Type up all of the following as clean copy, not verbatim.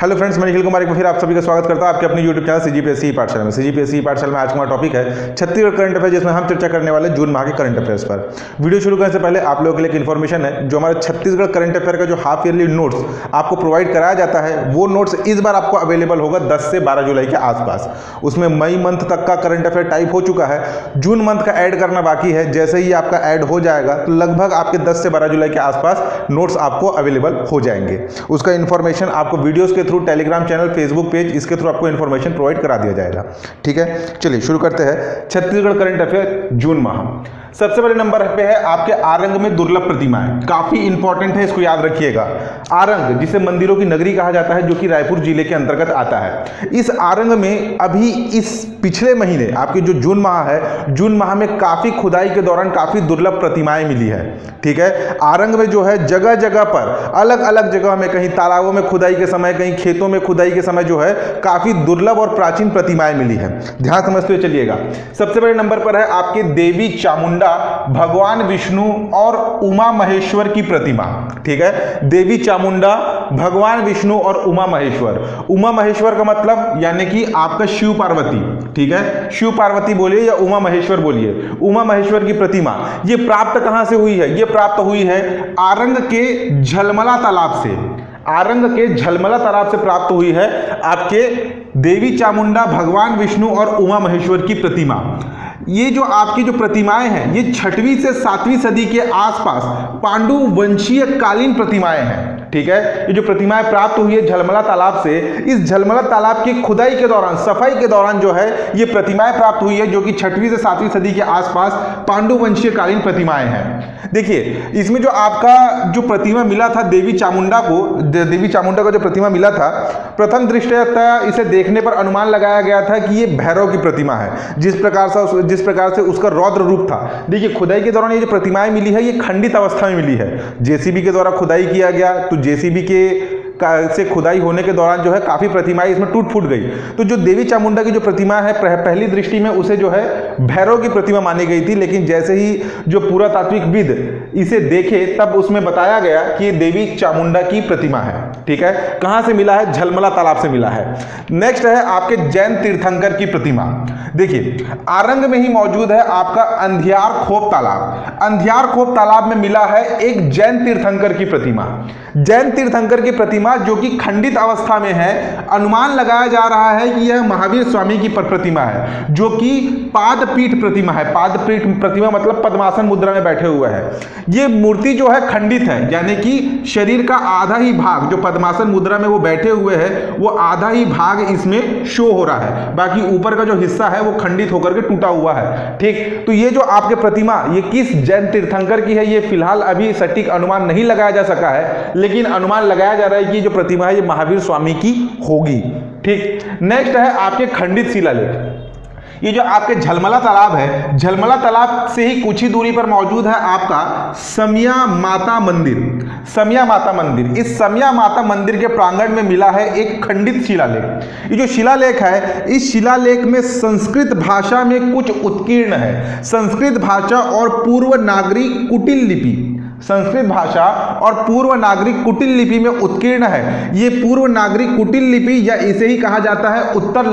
Hello friends, मैं निखिल कुमार एक बार फिर आप सभी का स्वागत करता हूं आपके अपने यूट्यूब चैनल सीजीपीएससी पाठशाला में। सीजीपीएससी पाठशाला में आज का हमारा टॉपिक है छत्तीसगढ़ करंट अफेयर, जिसमें हम चर्चा करने वाले जून माह के करंट अफेयर्स पर। वीडियो शुरू करने से पहले आप लोगों के लिए एक इन्फॉर्मेशन है, जो हमारा छत्तीसगढ़ करंट अफेयर का जो हाफ ईयरली नोट्स आपको प्रोवाइड कराया जाता है, वो नोट्स इस बार आपको अवेलेबल होगा 10 से 12 जुलाई के आसपास। उसमें मई मंथ तक का करंट अफेयर टाइप हो चुका है, जून मंथ का ऐड करना बाकी है। जैसे ही आपका ऐड हो जाएगा तो लगभग आपके 10 से 12 जुलाई के आसपास नोट्स आपको अवेलेबल हो जाएंगे। उसका इन्फॉर्मेशन आपको वीडियोस के through, Telegram channel, Facebook page, इसके थ्रू आपको इन्फॉर्मेशन प्रोवाइड करा दिया जाएगा। ठीक है, चलिए शुरू करते हैं छत्तीसगढ़ करंट अफेयर जून माह। सबसे बड़े नंबर पे है आपके आरंग में दुर्लभ प्रतिमाएं, काफी इंपॉर्टेंट है, इसको याद रखिएगा। आरंग जिसे मंदिरों की नगरी कहा जाता है, जो कि रायपुर जिले के अंतर्गत आता है। इस आरंग में अभी इस पिछले महीने आपके जो जून माह है, जून माह में काफी खुदाई के दौरान काफी दुर्लभ प्रतिमाएं मिली है। ठीक है, आरंग में जो है जगह जगह पर, अलग अलग जगह में, कहीं तालाबों में खुदाई के समय, कहीं खेतों में खुदाई के समय जो है काफी दुर्लभ और प्राचीन प्रतिमाएं मिली है। ध्यान समझते हुए चलिएगा। सबसे बड़े नंबर पर है आपके देवी चामुंडा, भगवान विष्णु और उमा महेश्वर की प्रतिमा। ठीक है, देवी चामुंडा, भगवान विष्णु और उमा महेश्वर। उमा महेश्वर का मतलब यानी कि आपका शिव पार्वती। ठीक है, शिव पार्वती बोलिए या उमा महेश्वर बोलिए, उमा महेश्वर की प्रतिमा ये प्राप्त कहां से हुई है? ये प्राप्त हुई है आरंग के झलमला तालाब से। आरंग के झलमला तालाब से प्राप्त हुई है आपके देवी चामुंडा, भगवान विष्णु और उमा महेश्वर की प्रतिमा। ये जो आपकी जो प्रतिमाएं हैं, ये 6वीं से 7वीं सदी के आसपास पांडु वंशीय कालीन प्रतिमाएं हैं। ठीक है, ये जो प्रतिमाएं प्राप्त हुई है झलमला तालाब से, इस झलमला तालाब की खुदाई के दौरान, सफाई के दौरान जो है ये प्रतिमाएं प्राप्त हुई है, जो कि 6वीं से 7वीं सदी के आसपास पांडु वंशीय कालीन प्रतिमाएं हैं। देखिए, इसमें जो आपका जो प्रतिमा मिला था देवी चामुंडा को, देवी चामुंडा का जो प्रतिमा मिला था, प्रथम दृष्टया इसे देखने पर अनुमान लगाया गया था कि ये भैरव की प्रतिमा है, जिस प्रकार से उसका रौद्र रूप था। देखिए, खुदाई के दौरान ये जो प्रतिमाएं मिली है, ये खंडित अवस्था में मिली है। जेसीबी के द्वारा खुदाई किया गया, तो जेसीबी के से खुदाई होने के दौरान जो है काफी प्रतिमाएं इसमें टूट फूट गई। तो जो देवी चामुंडा की जो प्रतिमा है, पहली दृष्टि में उसे जो है भैरव की प्रतिमा मानी गई थी, लेकिन जैसे ही जो पुरातात्विक विद इसे देखे तब उसमें बताया गया कि ये देवी चामुंडा की प्रतिमा है। ठीक है, कहां से मिला है? झलमला तालाब से मिला है। नेक्स्ट है आपके जैन तीर्थंकर की प्रतिमा। देखिए, आरंग में ही मौजूद है आपका अंधियार खोप तालाब। अंधियार खोप तालाब में मिला है एक जैन तीर्थंकर की प्रतिमा। जैन तीर्थंकर की प्रतिमा जो कि खंडित अवस्था में है। अनुमान लगाया जा रहा है कि यह महावीर स्वामी की प्रतिमा है, जो कि पादपीठ प्रतिमा है। पादपीठ प्रतिमा मतलब पद्मासन मुद्रा में बैठे हुए हैं। ये मूर्ति जो है खंडित है, यानी कि शरीर का आधा ही भाग, जो पद्मासन मुद्रा में वो बैठे हुए हैं, वो आधा ही भाग इसमें शो हो रहा है, बाकी ऊपर का जो हिस्सा है वो खंडित होकर के टूटा हुआ है। ठीक, तो ये जो आपके प्रतिमा ये किस जैन तीर्थंकर की है, ये फिलहाल अभी सटीक अनुमान नहीं लगाया जा सका है, लेकिन अनुमान लगाया जा रहा है कि जो प्रतिमा है ये महावीर स्वामी की होगी। ठीक, नेक्स्ट है आपके खंडित शिलालेख। ये जो आपके झलमला तालाब है, झलमला तालाब से ही कुछ ही दूरी पर मौजूद है आपका समिया माता मंदिर। समिया माता मंदिर, इस समिया माता मंदिर के प्रांगण में मिला है एक खंडित शिलालेख। ये जो शिलालेख है, इस शिलालेख में संस्कृत भाषा में कुछ उत्कीर्ण है। संस्कृत भाषा और पूर्व नागरिक कुटिल लिपि, संस्कृत भाषा और पूर्व नागरिक कुटिल लिपि में उत्कीर्ण है। ये पूर्व नागरिक कुटिल लिपि, या इसे ही कहा जाता है उत्तर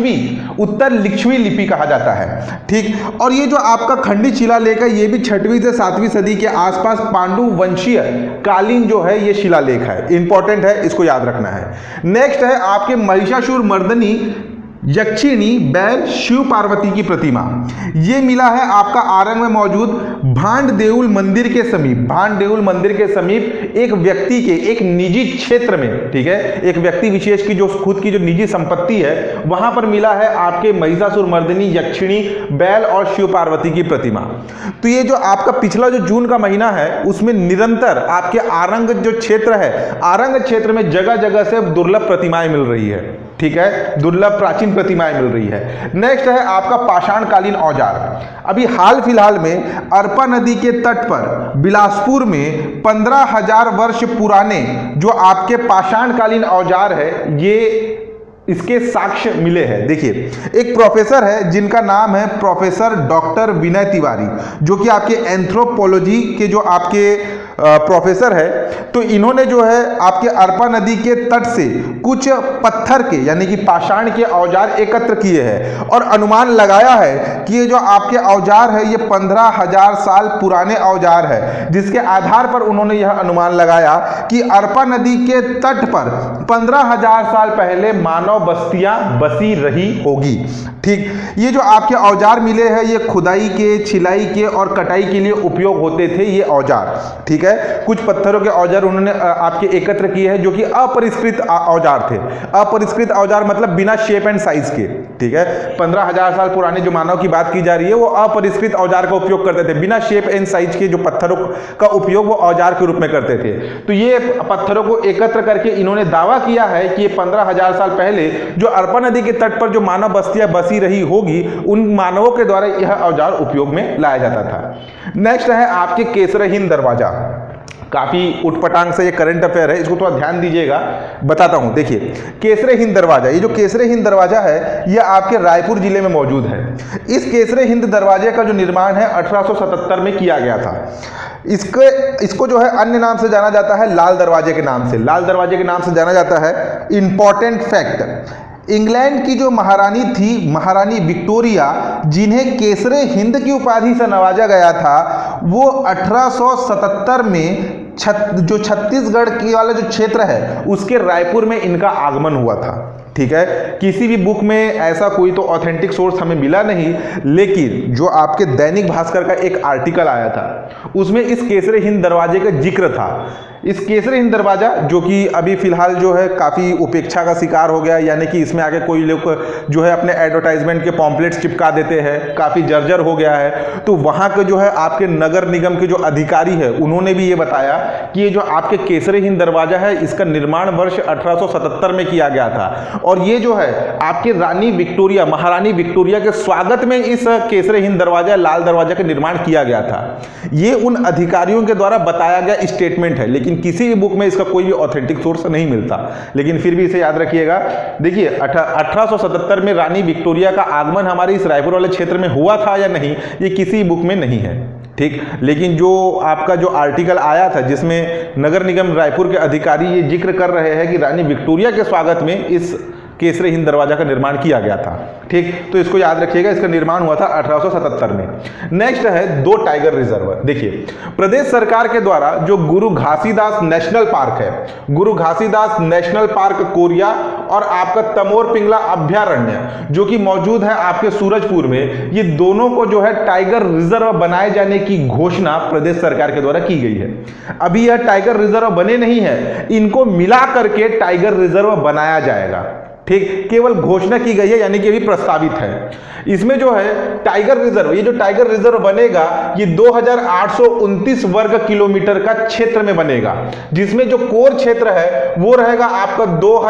लिच्छवी लिपि कहा जाता है। ठीक, और ये जो आपका खंडित शिलालेख है, ये भी 6वीं से 7वीं सदी के आसपास पांडु वंशीय कालीन जो है ये शिलालेख है। इंपॉर्टेंट है, इसको याद रखना है। नेक्स्ट है आपके महिषासुर मर्दनी यक्षिणी बैल शिव पार्वती की प्रतिमा। ये मिला है आपका आरंग में मौजूद भांड देउल मंदिर के समीप। भांड देउल मंदिर के समीप एक व्यक्ति के एक निजी क्षेत्र में, ठीक है, एक व्यक्ति विशेष की जो खुद की जो निजी संपत्ति है, वहां पर मिला है आपके महिषासुर मर्दिनी यक्षिणी बैल और शिव पार्वती की प्रतिमा। तो ये जो आपका पिछला जो जून का महीना है, उसमें निरंतर आपके आरंग जो क्षेत्र है, आरंग क्षेत्र में जगह जगह से दुर्लभ प्रतिमाएं मिल रही है। ठीक है, दुर्लभ प्राचीन प्रतिमाएं मिल रही है। नेक्स्ट है आपका पाषाणकालीन औजार। अभी हाल फिलहाल में अरपा नदी के तट पर बिलासपुर में 15,000 वर्ष पुराने जो आपके पाषाणकालीन औजार है, ये इसके साक्ष्य मिले हैं। देखिए, एक प्रोफेसर है जिनका नाम है प्रोफेसर डॉक्टर विनय तिवारी, जो कि आपके एंथ्रोपोलॉजी के जो आपके प्रोफेसर है, तो इन्होंने जो है आपके अरपा नदी के तट से कुछ पत्थर के यानी कि पाषाण के औजार एकत्र किए हैं और अनुमान लगाया है कि ये जो आपके औजार है ये 15,000 साल पुराने औजार है, जिसके आधार पर उन्होंने यह अनुमान लगाया कि अरपा नदी के तट पर 15,000 साल पहले मानव बस्तियां बसी रही होगी। ठीक, ये जो आपके औजार मिले हैं ये खुदाई के, छिलाई के और कटाई के लिए उपयोग होते थे ये औजार। ठीक है, कुछ पत्थरों के औजार उन्होंने आपके एकत्र किए हैं जो कि अपरिष्कृत औजार थे। अपरिष्कृत औजार मतलब बिना शेप एंड साइज के। ठीक है, 15,000 साल पुराने जो मानव की बात की जा रही है वो अपरिष्कृत औजार का उपयोग करते थे, बिना शेप एंड साइज के जो पत्थरों का उपयोग वो औजार के रूप में करते थे। तो ये पत्थरों को एकत्र करके इन्होंने दावा किया है कि 15,000 साल पहले जो अरपा नदी के तट पर जो मानव बस्तियां बसी रही होगी उन मानवों के द्वारा यह औजार उपयोग में लाया जाता था। नेक्स्ट है आपके केसरे हिंद दरवाजा। काफी उटपटांग से ये करंट अफेयर है, इसको थोड़ा ध्यान दीजिएगा, बताता हूं। देखिए, केसरे हिंद दरवाजा, ये जो केसरे हिंद दरवाजा है ये आपके रायपुर जिले में मौजूद है। इस केसरे हिंद दरवाजे का जो निर्माण है 1877 में किया गया था। इसको जो है अन्य नाम से जाना जाता है लाल दरवाजे के नाम से, लाल दरवाजे के नाम से जाना जाता है। इंपॉर्टेंट फैक्ट, इंग्लैंड की जो महारानी थी, महारानी विक्टोरिया, जिन्हें केसरे हिंद की उपाधि से नवाजा गया था, वो 1877 में जो छत्तीसगढ़ की वाला जो क्षेत्र है उसके रायपुर में इनका आगमन हुआ था। ठीक है, किसी भी बुक में ऐसा कोई तो ऑथेंटिक सोर्स हमें मिला नहीं, लेकिन जो आपके दैनिक भास्कर का एक आर्टिकल आया था उसमें इस केसरे हिंद दरवाजे का जिक्र था। इस केसरे हिंद दरवाजा जो कि अभी फिलहाल जो है काफ़ी उपेक्षा का शिकार हो गया, यानी कि इसमें आगे कोई लोग जो है अपने एडवर्टाइजमेंट के पॉम्पलेट्स चिपका देते हैं, काफ़ी जर्जर हो गया है। तो वहाँ के जो है आपके नगर निगम के जो अधिकारी है उन्होंने भी ये बताया कि ये जो आपके केसरे हिंद दरवाजा है इसका निर्माण वर्ष 1877 में किया गया था और ये जो है आपके रानी विक्टोरिया, महारानी विक्टोरिया के स्वागत में इस केसरे हिंद दरवाजा, लाल दरवाजा का निर्माण किया गया था। ये उन अधिकारियों के द्वारा बताया गया स्टेटमेंट है, लेकिन किसी भी बुक में इसका कोई भी ऑथेंटिक सोर्स नहीं मिलता, लेकिन फिर भी इसे याद रखिएगा। देखिए 1877 में रानी विक्टोरिया का आगमन हमारे इस रायपुर वाले क्षेत्र में हुआ था या नहीं ये किसी बुक में नहीं है। ठीक, लेकिन जो आपका जो आर्टिकल आया था जिसमें नगर निगम रायपुर के अधिकारी ये जिक्र कर रहे हैं कि रानी विक्टोरिया के स्वागत में इस केसरे हिंद दरवाजा का निर्माण किया गया था। ठीक, तो इसको याद रखिएगा, इसका निर्माण हुआ था 1877 में। नेक्स्ट है 2 टाइगर रिजर्व। देखिए, प्रदेश सरकार के द्वारा जो गुरु घासीदास नेशनल पार्क है, गुरु घासीदास नेशनल पार्क कोरिया और आपका तमोर पिंगला अभ्यारण्य जो कि मौजूद है आपके सूरजपुर में, ये दोनों को जो है टाइगर रिजर्व बनाए जाने की घोषणा प्रदेश सरकार के द्वारा की गई है। अभी यह टाइगर रिजर्व बने नहीं है, इनको मिला करके टाइगर रिजर्व बनाया जाएगा। ठीक, केवल घोषणा की गई है, यानी कि अभी प्रस्तावित है। इसमें जो है टाइगर रिजर्व, ये जो टाइगर रिजर्व बनेगा ये 2829 वर्ग किलोमीटर का क्षेत्र में बनेगा, जिसमें जो कोर क्षेत्र है वो रहेगा आपका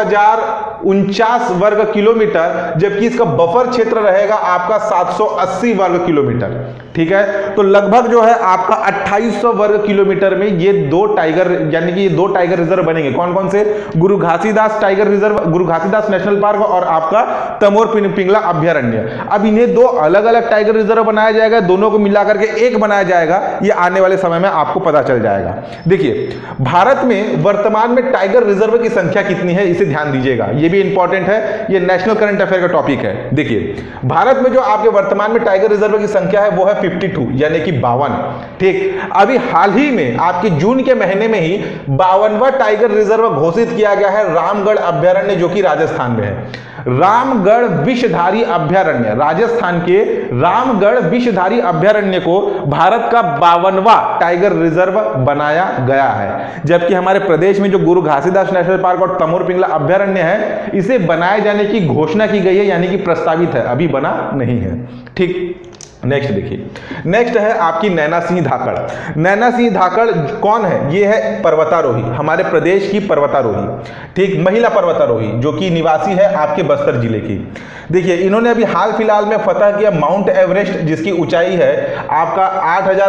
2049 वर्ग किलोमीटर, जबकि इसका बफर क्षेत्र रहेगा आपका 780 वर्ग किलोमीटर। ठीक है, तो लगभग जो है आपका 2800 वर्ग किलोमीटर में ये 2 टाइगर, यानी कि ये 2 टाइगर रिजर्व बनेंगे। कौन कौन से? गुरु घासीदास टाइगर रिजर्व, गुरु घासीदास नेशनल पार्क और आपका तमोर पिंगला अभ्यारण्य। अब इन्हें 2 अलग अलग टाइगर रिजर्व बनाया जाएगा, दोनों को मिला करके एक बनाया जाएगा, ये आने वाले समय में आपको पता चल जाएगा। देखिए, भारत में वर्तमान में टाइगर रिजर्व की संख्या कितनी है इसे ध्यान दीजिएगा, ये भी इंपॉर्टेंट है, ये नेशनल करंट अफेयर का टॉपिक है। देखिए, भारत में जो आपके वर्तमान में टाइगर रिजर्व की संख्या है वो है 52, यानी कि 52। ठीक, अभी हाल ही में आपके जून के महीने में ही 52वां टाइगर रिजर्व घोषित किया गया है रामगढ़ अभ्यारण्य जो कि राजस्थान में है। रामगढ़ विषधारी अभ्यारण्य, राजस्थान के रामगढ़ विषधारी अभ्यारण्य को भारत का 52वां टाइगर रिजर्व बनाया गया है, जबकि हमारे प्रदेश में जो गुरु घासीदास नेशनल पार्क और तमोर पिंगला अभ्यारण्य है इसे बनाए जाने की घोषणा की गई है, यानी कि प्रस्तावित है, अभी बना नहीं है। ठीक, नेक्स्ट देखिए, नेक्स्ट है आपकी नैना सिंह धाकड़। नैना सिंह धाकड़ कौन है? ये है पर्वतारोही, हमारे प्रदेश की पर्वतारोही। ठीक, महिला पर्वतारोही जो कि निवासी है आपके बस्तर जिले की। देखिए, इन्होंने अभी हाल फिलहाल में फतह किया माउंट एवरेस्ट, जिसकी ऊंचाई है आपका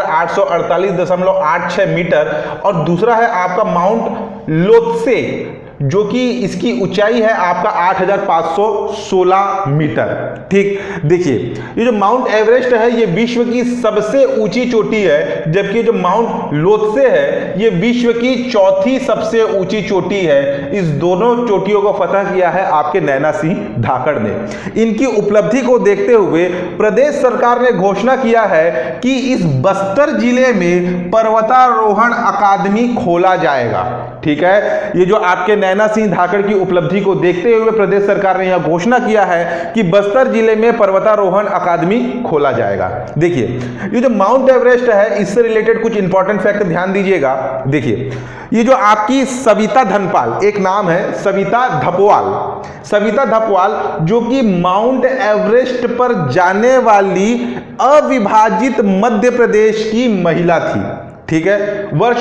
8,848.86 मीटर, और दूसरा है आपका माउंट लोत्से जो कि इसकी ऊंचाई है आपका 8,516 मीटर। ठीक, देखिए ये जो माउंट एवरेस्ट है ये विश्व की सबसे ऊंची चोटी है, जबकि जो माउंट लोत्से है ये विश्व की चौथी सबसे ऊंची चोटी है। इस दोनों चोटियों को फतह किया है आपके नैना सिंह धाकड़ ने। इनकी उपलब्धि को देखते हुए प्रदेश सरकार ने घोषणा किया है कि इस बस्तर जिले में पर्वतारोहण अकादमी खोला जाएगा। ठीक है, ये जो आपके नैना सिंह धाकड़ की उपलब्धि को देखते हुए प्रदेश सरकार ने यह घोषणा किया है कि बस्तर जिले में पर्वतारोहण अकादमी खोला जाएगा। देखिए ये जो माउंट एवरेस्ट है इससे रिलेटेड कुछ इंपॉर्टेंट फैक्ट ध्यान दीजिएगा। देखिए ये जो आपकी सविता धनपाल, एक नाम है सविता धपवाल, सविता धपवाल जो कि माउंट एवरेस्ट पर जाने वाली अविभाजित मध्य प्रदेश की महिला थी। ठीक है, वर्ष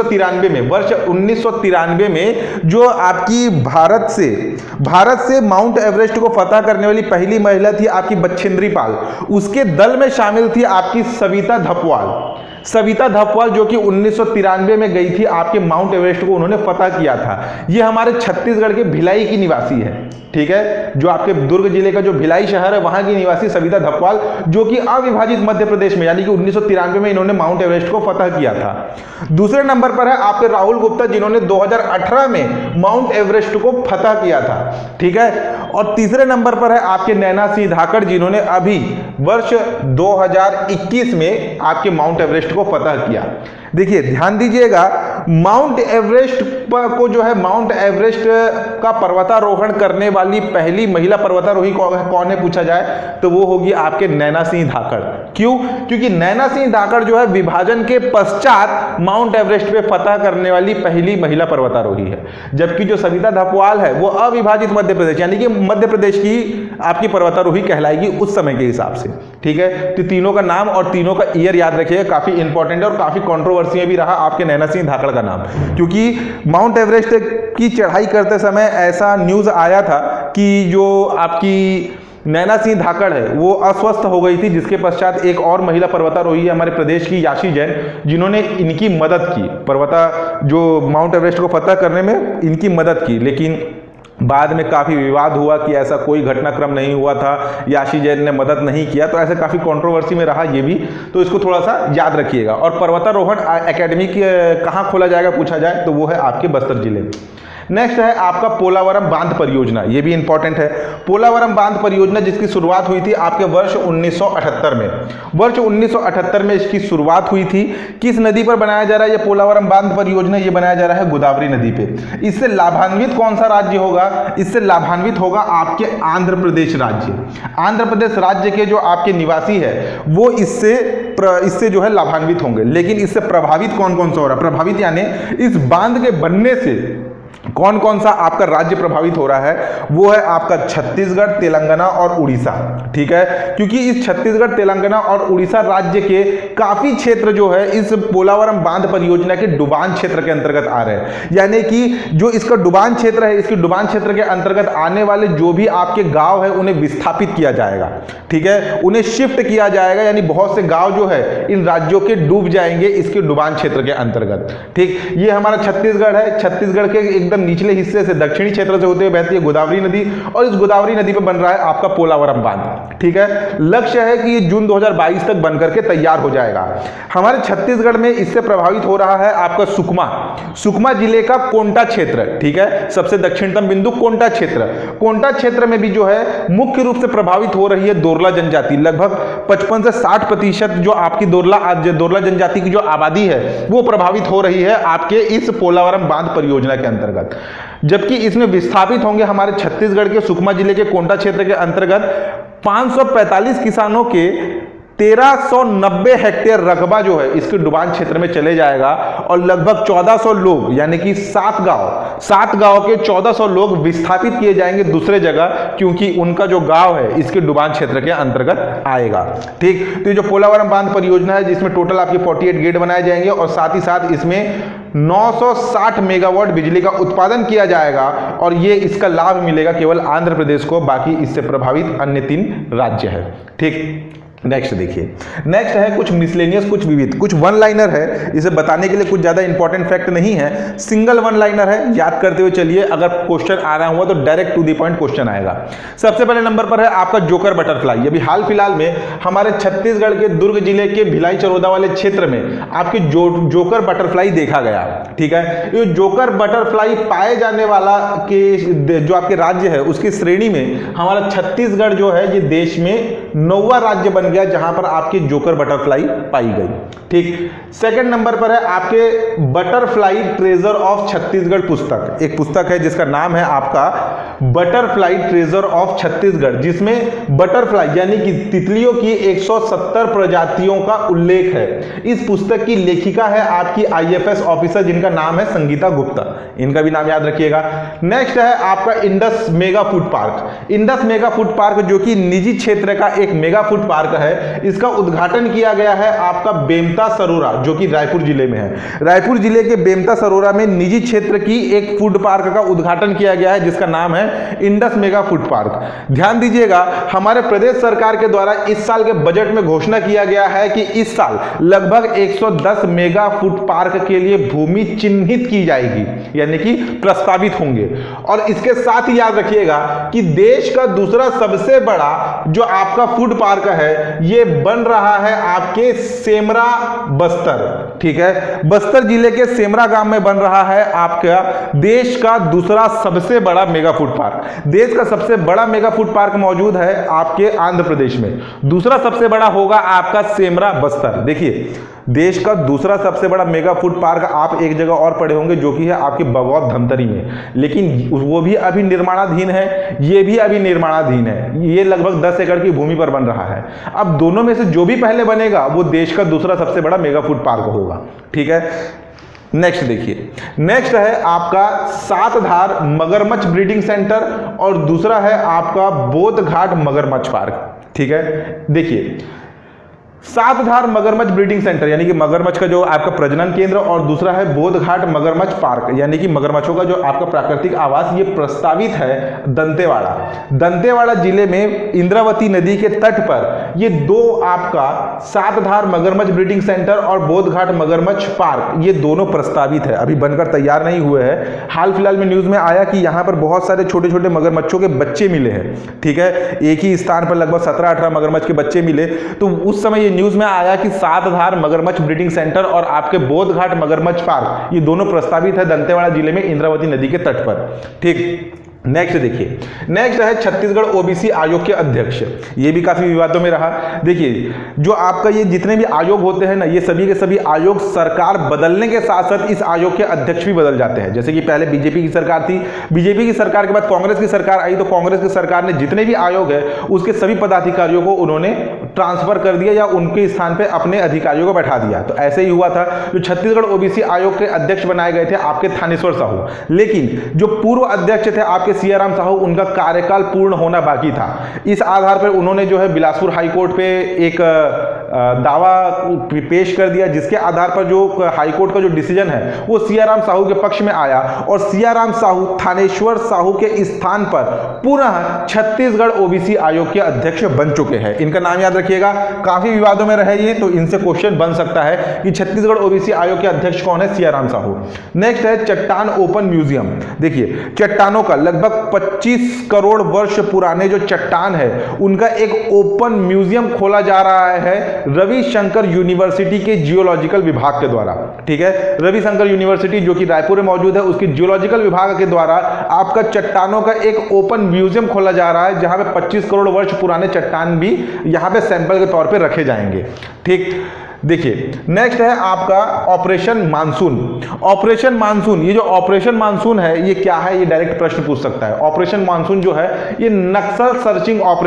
1993 में जो आपकी भारत से माउंट एवरेस्ट को फतह करने वाली पहली महिला थी आपकी बछेंद्री पाल, उसके दल में शामिल थी आपकी सविता धपवाल जो कि 1993 में गई थी आपके माउंट एवरेस्ट को उन्होंने फतह किया था। ये हमारे छत्तीसगढ़ के भिलाई की निवासी है। ठीक है, जो आपके दुर्ग जिले का जो भिलाई शहर है वहां की निवासी सविता धपवाल जो कि अविभाजित मध्य प्रदेश में यानी कि 1993 में इन्होंने माउंट एवरेस्ट को फतह किया था। दूसरे नंबर पर है आपके राहुल गुप्ता जिन्होंने 2018 में माउंट एवरेस्ट को फतह किया था। ठीक है, और तीसरे नंबर पर है आपके नैना सिंह धाकड़ जिन्होंने अभी वर्ष 2021 में आपके माउंट एवरेस्ट को फतह किया। देखिए ध्यान दीजिएगा, माउंट एवरेस्ट को जो है माउंट एवरेस्ट का पर्वतारोहण करने वाली पहली महिला पर्वतारोही कौन है पूछा जाए तो वो होगी आपके नैना सिंह धाकड़। क्यों? क्योंकि नैना सिंह धाकड़ जो है विभाजन के पश्चात माउंट एवरेस्ट पे फतह करने वाली पहली महिला पर्वतारोही है, जबकि जो सविता धपवाल है वो अविभाजित मध्य प्रदेश यानी कि मध्य प्रदेश की आपकी पर्वतारोही कहलाएगी उस समय के हिसाब से। ठीक है, तो तीनों का नाम और तीनों का ईयर याद रखिएगा, काफी इंपॉर्टेंट है और काफी कंट्रोवर्सी में भी रहा आपके नैना सिंह धाकड़ का नाम, क्योंकि माउंट एवरेस्ट की चढ़ाई करते समय ऐसा न्यूज आया था कि जो आपकी नैना सिंह धाकड़ है वो अस्वस्थ हो गई थी, जिसके पश्चात एक और महिला पर्वतारोही है हमारे प्रदेश की याशी जैन जिन्होंने इनकी मदद की, जो माउंट एवरेस्ट को फतह करने में इनकी मदद की। लेकिन बाद में काफ़ी विवाद हुआ कि ऐसा कोई घटनाक्रम नहीं हुआ था, याशी जैन ने मदद नहीं किया, तो ऐसे काफ़ी कंट्रोवर्सी में रहा ये भी, तो इसको थोड़ा सा याद रखिएगा। और पर्वतारोहण एकेडमी कहाँ खोला जाएगा पूछा जाए तो वो है आपके बस्तर जिले में। नेक्स्ट है आपका पोलावरम बांध परियोजना, ये भी इंपॉर्टेंट है। पोलावरम बांध परियोजना जिसकी शुरुआत हुई थी आपके वर्ष 1978 में, वर्ष 1978 में इसकी शुरुआत हुई थी। किस नदी पर बनाया जा रहा है ये पोलावरम बांध परियोजना? ये बनाया जा रहा है गोदावरी नदी पे। इससे लाभान्वित कौन सा राज्य होगा? इससे लाभान्वित होगा आपके आंध्र प्रदेश राज्य। आंध्र प्रदेश राज्य के जो आपके निवासी है वो इससे जो है लाभान्वित होंगे। लेकिन इससे प्रभावित कौन कौन सा हो रहा है? प्रभावित यानी इस बांध के बनने से कौन कौन सा आपका राज्य प्रभावित हो रहा है? वो है आपका छत्तीसगढ़, तेलंगाना और उड़ीसा। ठीक है, क्योंकि इस छत्तीसगढ़, तेलंगाना और उड़ीसा राज्य के काफी क्षेत्र जो है इस पोलावरम बांध परियोजना के डुबान क्षेत्र के अंतर्गत आ रहे हैं। यानी कि जो इसका डुबान क्षेत्र है, इसके डुबान क्षेत्र के अंतर्गत आने वाले जो भी आपके गांव है उन्हें विस्थापित किया जाएगा। ठीक है, उन्हें शिफ्ट किया जाएगा, यानी बहुत से गांव जो है इन राज्यों के डूब जाएंगे इसके डुबान क्षेत्र के अंतर्गत। ठीक, ये हमारा छत्तीसगढ़ है। छत्तीसगढ़ के एकदम निचले हिस्से से दक्षिणी क्षेत्र से होते हुए बहती है गोदावरी नदी और इस गोदावरी नदी पर बन रहा है आपका पोलावरम बांध। ठीक है, लक्ष्य है कि ये जून 2022 तक बनकर के तैयार हो जाएगा। हमारे छत्तीसगढ़ में इससे प्रभावित हो रहा है आपका सुकमा जिले का कोंटा क्षेत्र। ठीक है, सबसे दक्षिणतम बिंदु कोंटा क्षेत्र। कोंटा क्षेत्र में भी जो है मुख्य रूप से प्रभावित हो रही है दोरला जनजाति। लगभग 55 से 60% जो आपकी दोरला जनजाति की जो आबादी है वो प्रभावित हो रही है आपके इस पोलावरम बांध परियोजना के अंतर्गत। जबकि इसमें विस्थापित होंगे हमारे छत्तीसगढ़ के सुकमा जिले के कोंटा क्षेत्र के अंतर्गत 545 किसानों के 1390 हेक्टेयर रकबा जो है इसके डुबान क्षेत्र में चले जाएगा और लगभग 1400 लोग यानी कि 7 गांव के 1400 लोग विस्थापित किए जाएंगे दूसरे जगह, क्योंकि उनका जो गांव है इसके डुबान क्षेत्र के अंतर्गत आएगा। ठीक, तो ये जो पोलावरम बांध परियोजना है जिसमें टोटल आपके 48 गेट बनाए जाएंगे और साथ ही साथ इसमें 960 मेगावाट बिजली का उत्पादन किया जाएगा और ये इसका लाभ मिलेगा केवल आंध्र प्रदेश को, बाकी इससे प्रभावित अन्य 3 राज्य है। ठीक, नेक्स्ट देखिए, नेक्स्ट है कुछ मिसलेनियस, कुछ विविध, कुछ वन लाइनर है। इसे बताने के लिए कुछ ज्यादा इंपॉर्टेंट फैक्ट नहीं है, सिंगल वन लाइनर है, याद करते हुए चलिए। अगर क्वेश्चन आ रहा हुआ तो direct to the point question आएगा। सबसे पहले नंबर पर है आपका जोकर बटरफ्लाई। अभी हाल फिलहाल में हमारे छत्तीसगढ़ के दुर्ग जिले के भिलाई चरोदा वाले क्षेत्र में आपके जोकर बटरफ्लाई देखा गया। ठीक है, ये जोकर बटरफ्लाई पाए जाने वाला के जो आपके राज्य है उसकी श्रेणी में हमारा छत्तीसगढ़ जो है ये देश में 9वां राज्य बन गया जहां पर आपकी जोकर बटरफ्लाई पाई गई। ठीक, सेकंड नंबर पर है आपके बटरफ्लाई ट्रेजर ऑफ छत्तीसगढ़ पुस्तक। एक पुस्तक है जिसका नाम है आपका बटरफ्लाई ट्रेजर ऑफ छत्तीसगढ़, जिसमें बटरफ्लाई यानी कि तितलियों की 170 प्रजातियों का उल्लेख है। इस पुस्तक की लेखिका है आपकी IFS ऑफिसर जिनका नाम है संगीता गुप्ता, इनका भी नाम याद रखिएगा। नेक्स्ट है आपका Indus mega food park. Indus mega food park जो कि निजी क्षेत्र का एक मेगा फूड पार्क है, इसका उद्घाटन किया गया है आपका बेमता सरोरा जो कि रायपुर जिले में है। रायपुर जिले के बेमता सरोरा में निजी क्षेत्र की एक फूड पार्क का उद्घाटन किया गया है जिसका नाम है इंडस मेगा फूड पार्क। ध्यान दीजिएगा, हमारे प्रदेश सरकार के द्वारा इस साल के बजट में घोषणा किया गया है कि इस साल लगभग 110 मेगा फूड पार्क के लिए भूमि चिन्हित की जाएगी, यानी कि प्रस्तावित होंगे। और इसके साथ ही याद रखिएगा कि देश का दूसरा सबसे बड़ा जो आपका फूड पार्क है ये बन रहा है आपके सेमरा बस्तर। ठीक है, बस्तर जिले के सेमरा गांव में बन रहा है आपका देश का दूसरा सबसे बड़ा मेगा फूड पार्क। देश का सबसे बड़ा मेगा फूड पार्क मौजूद है आपके आंध्र प्रदेश में, दूसरा सबसे बड़ा होगा आपका सेमरा बस्तर। देखिए, देश का दूसरा सबसे बड़ा मेगा फूड पार्क आप एक जगह और पढ़े होंगे जो कि है आपके बगौत धमतरी में, लेकिन वो भी अभी निर्माणाधीन है, ये भी अभी निर्माणाधीन है। ये लगभग 10 एकड़ की भूमि पर बन रहा है। अब दोनों में से जो भी पहले बनेगा वो देश का दूसरा सबसे बड़ा मेगा फूड पार्क होगा। ठीक है, नेक्स्ट देखिए, नेक्स्ट है आपका सातधार मगरमच्छ ब्रीडिंग सेंटर और दूसरा है आपका बोधघाट मगरमच्छ पार्क। ठीक है, देखिए सातधार मगरमच्छ ब्रीडिंग सेंटर यानी कि मगरमच्छ का जो आपका प्रजनन केंद्र और दूसरा है बोधघाट मगरमच्छ पार्क यानी कि मगरमच्छों का जो आपका प्राकृतिक आवास, ये प्रस्तावित है दंतेवाड़ा। दंतेवाड़ा जिले में इंद्रावती नदी के तट पर ये दो आपका सातधार मगरमच्छ ब्रीडिंग सेंटर और बोधघाट मगरमच्छ पार्क ये दोनों प्रस्तावित है, अभी बनकर तैयार नहीं हुए हैं। हाल फिलहाल में न्यूज में आया कि यहाँ पर बहुत सारे छोटे छोटे मगरमच्छों के बच्चे मिले हैं। ठीक है, एक ही स्थान पर लगभग 17-18 मगरमच्छ के बच्चे मिले, तो उस समय न्यूज में आया कि सातधार मगरमच्छ ब्रीडिंग सेंटर और आपके बोधघाट मगरमच्छ पार्क ये दोनों प्रस्तावित है दंतेवाड़ा जिले में इंद्रावती नदी के तट पर। ठीक, नेक्स्ट देखिए, नेक्स्ट है छत्तीसगढ़ ओबीसी आयोग के अध्यक्ष। ये भी काफी विवादों में रहा। देखिए, जो आपका ये जितने भी आयोग होते हैं ना, ये सभी के सभी आयोग सरकार बदलने के साथ साथ इस आयोग के अध्यक्ष भी बदल जाते हैं। जैसे कि पहले बीजेपी की सरकार थी, बीजेपी की सरकार के बाद कांग्रेस की सरकार आई, तो कांग्रेस की सरकार ने जितने भी आयोग है उसके सभी पदाधिकारियों को उन्होंने ट्रांसफर कर दिया या उनके स्थान पर अपने अधिकारियों को बैठा दिया। तो ऐसे ही हुआ था। जो छत्तीसगढ़ ओबीसी आयोग के अध्यक्ष बनाए गए थे आपके थानेश्वर साहू, लेकिन जो पूर्व अध्यक्ष थे आपके सियाराम साहू, उनका कार्यकाल पूर्ण होना बाकी था। इस आधार पर उन्होंने जो है बिलासपुर हाईकोर्ट पे एक दावा पेश कर दिया, जिसके आधार पर जो हाईकोर्ट का जो डिसीजन है वो सियाराम साहू के पक्ष में आया और सियाराम साहू थानेश्वर साहू के स्थान पर पुनः छत्तीसगढ़ ओबीसी आयोग के अध्यक्ष बन चुके हैं। इनका नाम याद रखिएगा, काफी विवादों में रहे ये, तो इनसे क्वेश्चन बन सकता है कि छत्तीसगढ़ ओबीसी आयोग के अध्यक्ष कौन है, सियाराम साहू। नेक्स्ट है चट्टान ओपन म्यूजियम। देखिए, चट्टानों का लगभग 25 करोड़ वर्ष पुराने जो चट्टान है उनका एक ओपन म्यूजियम खोला जा रहा है रविशंकर यूनिवर्सिटी के जियोलॉजिकल विभाग के द्वारा। ठीक है, रविशंकर यूनिवर्सिटी जो कि रायपुर में मौजूद है, उसकी जियोलॉजिकल विभाग के द्वारा आपका चट्टानों का एक ओपन म्यूजियम खोला जा रहा है, जहां पे 25 करोड़ वर्ष पुराने चट्टान भी यहां पे सैंपल के तौर पे रखे जाएंगे। ठीक, देखिए नेक्स्ट है आपका ऑपरेशन मानसून। ऑपरेशन मानसून, ये जो ऑपरेशन मानसून है ये क्या है, ये डायरेक्ट प्रश्न पूछ सकता है। ऑपरेशन मानसून जो है ये नक्सल सर्चिंग ऑपरेशन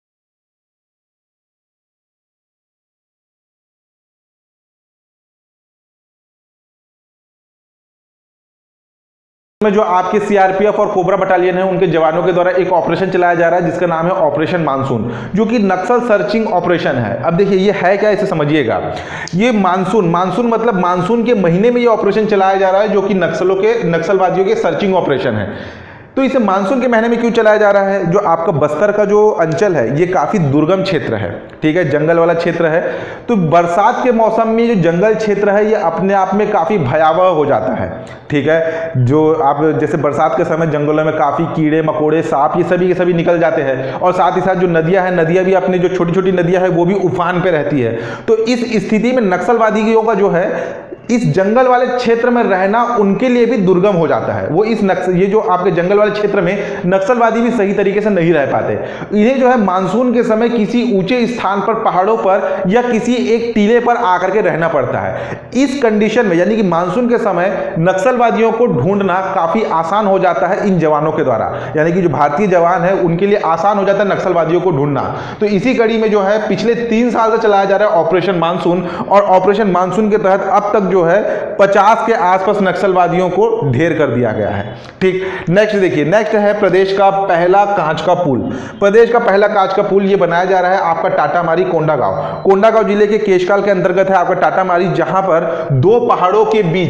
में जो आपके सीआरपीएफ और कोबरा बटालियन है उनके जवानों के द्वारा एक ऑपरेशन चलाया जा रहा है जिसका नाम है ऑपरेशन मानसून, जो कि नक्सल सर्चिंग ऑपरेशन है। अब देखिए ये है क्या, इसे समझिएगा। ये मानसून मतलब मानसून के महीने में ये ऑपरेशन चलाया जा रहा है, जो कि नक्सलवादियों के सर्चिंग ऑपरेशन है। तो इसे मानसून के महीने में क्यों चलाया जा रहा है? जो आपका बस्तर का जो अंचल है ये काफी दुर्गम क्षेत्र है, ठीक है, जंगल वाला क्षेत्र है। तो बरसात के मौसम में जो जंगल क्षेत्र है ये अपने आप में काफी भयावह हो जाता है, ठीक है। जो आप जैसे बरसात के समय जंगलों में काफी कीड़े मकोड़े सांप ये सभी के सभी निकल जाते हैं, और साथ ही साथ जो नदियां हैं, नदियां भी अपनी जो छोटी छोटी नदियां हैं वो भी उफान पे रहती है। तो इस स्थिति में नक्सलवादियों का जो है इस जंगल वाले क्षेत्र में रहना उनके लिए भी दुर्गम हो जाता है। वो ये जो आपके जंगल वाले क्षेत्र में नक्सलवादी भी सही तरीके से नहीं रह पाते। इन्हें जो है मानसून के समय किसी ऊंचे स्थान पर, पहाड़ों पर या किसी एक टीले पर आकर के रहना पड़ता है। इस कंडीशन में यानी कि मानसून के समय नक्सलवादियों को ढूंढना काफी आसान हो जाता है इन जवानों के द्वारा, यानी कि जो भारतीय जवान है उनके लिए आसान हो जाता है नक्सलवादियों को ढूंढना। तो इसी कड़ी में जो है पिछले 3 साल से चलाया जा रहा है ऑपरेशन मानसून, और ऑपरेशन मानसून के तहत अब तक जो है 50 के आसपास नक्सलवादियों को ढेर कर दिया गया है, ठीक। नेक्स्ट देखिए, नेक्स्ट है प्रदेश का पहला कांच का पुल। प्रदेश का पहला कांच का पुल ये बनाया जा रहा है आपका टाटामारी कोंडागांव। कोंडागांव जिले के केशकाल के अंतर्गत है आपका टाटामारी, जहां पर दो पहाड़ों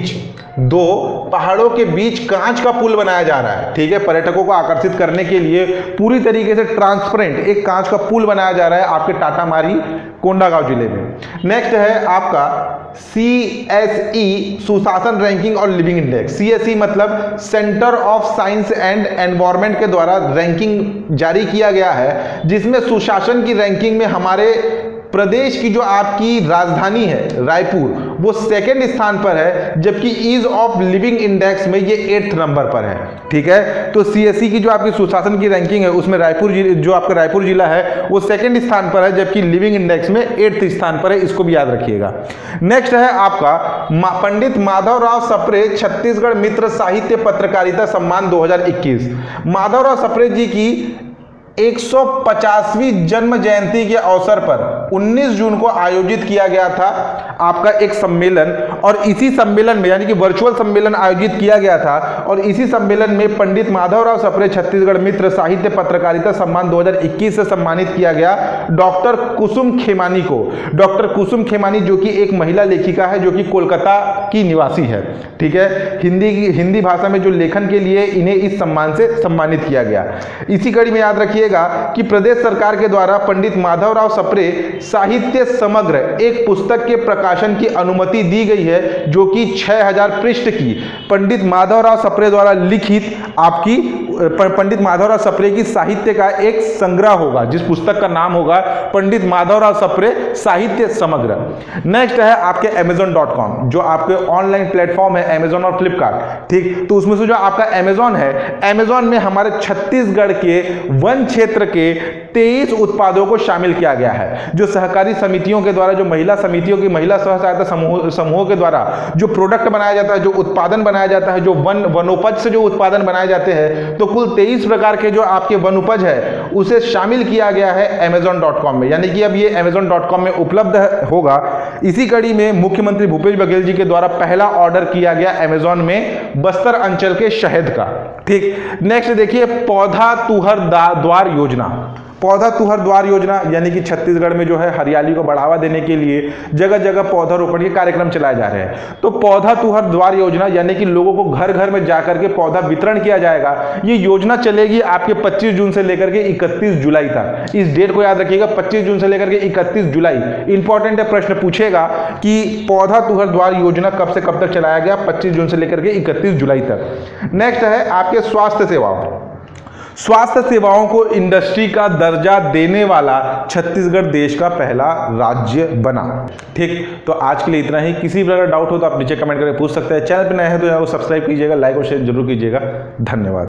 के बीच कांच का पुल बनाया जा रहा है, ठीक है। पर्यटकों को आकर्षित करने के लिए पूरी तरीके से ट्रांसपेरेंट एक कांच का पुल बनाया जा रहा है आपके टाटामारी कोंडागांव जिले में। नेक्स्ट है आपका CSE सुशासन रैंकिंग और लिविंग इंडेक्स। CSE मतलब centre of science and environment के द्वारा रैंकिंग जारी किया गया है, जिसमें सुशासन की रैंकिंग में हमारे प्रदेश की जो आपकी राजधानी है रायपुर वो 2nd स्थान पर है, जबकि ईज ऑफ लिविंग इंडेक्स में ये 8th नंबर पर है, ठीक है। तो CSE की जो आपकी सुशासन की रैंकिंग है उसमें जो आपका रायपुर जिला है वो 2nd स्थान पर है, जबकि लिविंग इंडेक्स में 8th स्थान पर है, इसको भी याद रखिएगा। नेक्स्ट है आपका पंडित माधवराव सप्रे छत्तीसगढ़ मित्र साहित्य पत्रकारिता सम्मान 2021। माधवराव सप्रे जी की 150वीं जन्म जयंती के अवसर पर 19 जून को आयोजित किया गया था आपका एक सम्मेलन, और इसी सम्मेलन में यानी कि वर्चुअल सम्मेलन आयोजित किया गया था, और इसी सम्मेलन में पंडित माधवराव सप्रे छत्तीसगढ़ मित्र साहित्य पत्रकारिता सम्मान 2021 से सम्मानित किया गया डॉक्टर कुसुम खेमानी को। डॉक्टर कुसुम खेमानी जो कि एक महिला लेखिका है जो कि कोलकाता की निवासी है, ठीक है। हिंदी भाषा में जो लेखन के लिए इन्हें इस सम्मान से सम्मानित किया गया। इसी कड़ी में याद रखिए कि प्रदेश सरकार के द्वारा पंडित माधवराव सप्रे साहित्य समग्र एक पुस्तक के प्रकाशन की अनुमति दी गई है, जो कि 6000 पृष्ठ की पंडित माधवराव सप्रे द्वारा लिखित आपकी पंडित माधवराव सप्रे की साहित्य का एक संग्रह होगा, जिस पुस्तक का नाम होगा पंडित माधवराव सप्रे साहित्य समग्र। नेक्स्ट है आपके Amazon.com, जो आपके ऑनलाइन प्लेटफॉर्म है Amazon और फ्लिपकार्ट, ठीक। तो उसमें से जो आपका Amazon है, Amazon में हमारे छत्तीसगढ़ के वन क्षेत्र के 23 उत्पादों को शामिल किया गया है, जो सहकारी समितियों के द्वारा, जो महिला समितियों की, महिला स्व सहायता समूहों के द्वारा जो प्रोडक्ट बनाया जाता है, जो उत्पादन बनाया जाता है, जो वनोपज से जो उत्पादन बनाए जाते हैं, तो कुल 23 प्रकार के जो आपके वनोपज है उसे शामिल किया गया है Amazon.com में, यानी कि अब ये Amazon.com में उपलब्ध होगा। इसी कड़ी में मुख्यमंत्री भूपेश बघेल जी के द्वारा पहला ऑर्डर किया गया Amazon में बस्तर अंचल के शहद का, ठीक। नेक्स्ट देखिए पौधा तुहर द्वार योजना। पौधा तुहर द्वार योजना यानी कि छत्तीसगढ़ में जो है हरियाली को बढ़ावा देने के लिए जगह जगह पौधारोपण के कार्यक्रम चलाए जा रहे हैं। तो पौधा तुहर द्वार योजना यानी कि लोगों को घर घर में जाकर के पौधा वितरण किया जाएगा। ये योजना चलेगी आपके 25 जून से लेकर के 31 जुलाई तक। इस डेट को याद रखिएगा, 25 जून से लेकर के 31 जुलाई। इंपॉर्टेंट है, प्रश्न पूछेगा कि पौधा तुहर द्वार योजना कब से कब तक चलाया गया, 25 जून से लेकर के 31 जुलाई तक। नेक्स्ट है आपके स्वास्थ्य सेवाओं। स्वास्थ्य सेवाओं को इंडस्ट्री का दर्जा देने वाला छत्तीसगढ़ देश का पहला राज्य बना, ठीक। तो आज के लिए इतना ही। किसी प्रकार डाउट हो तो आप नीचे कमेंट करके पूछ सकते हैं। चैनल पर नए हैं तो यहाँ को सब्सक्राइब कीजिएगा, लाइक और शेयर जरूर कीजिएगा। धन्यवाद।